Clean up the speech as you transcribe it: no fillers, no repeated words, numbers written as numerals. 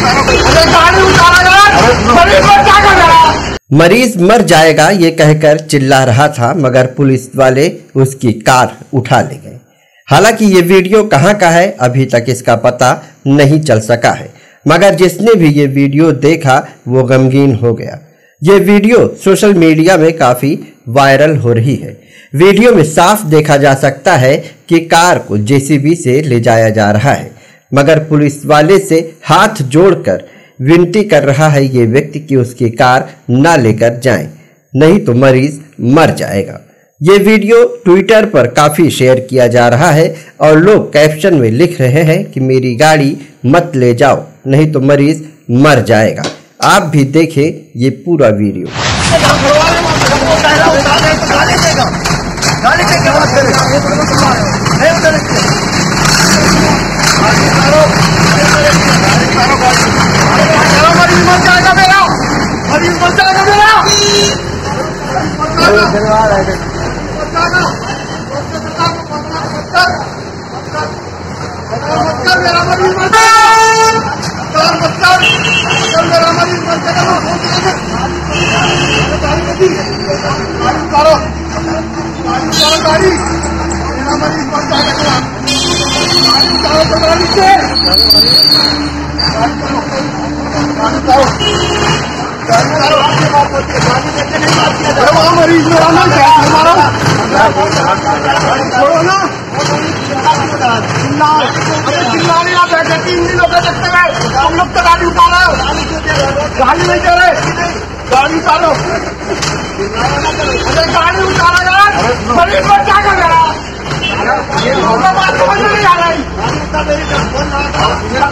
मरीज मर जाएगा ये कहकर चिल्ला रहा था, मगर पुलिस वाले उसकी कार उठा ले गए। हालांकि ये वीडियो कहां का है अभी तक इसका पता नहीं चल सका है, मगर जिसने भी ये वीडियो देखा वो गमगीन हो गया। ये वीडियो सोशल मीडिया में काफी वायरल हो रही है। वीडियो में साफ देखा जा सकता है कि कार को जेसीबी से ले जाया जा रहा है, मगर पुलिस वाले से हाथ जोड़कर विनती कर रहा है ये व्यक्ति कि उसकी कार ना लेकर जाएं, नहीं तो मरीज मर जाएगा। ये वीडियो ट्विटर पर काफी शेयर किया जा रहा है और लोग कैप्शन में लिख रहे हैं कि मेरी गाड़ी मत ले जाओ, नहीं तो मरीज मर जाएगा। आप भी देखें ये पूरा वीडियो। हम लोग तो गाड़ी उतारा, गाड़ी नहीं दे रहे, गाड़ी उतारो, गाड़ी उतारा यार, मरीज पर क्या कर रहा? बात समझ में नहीं आ रही।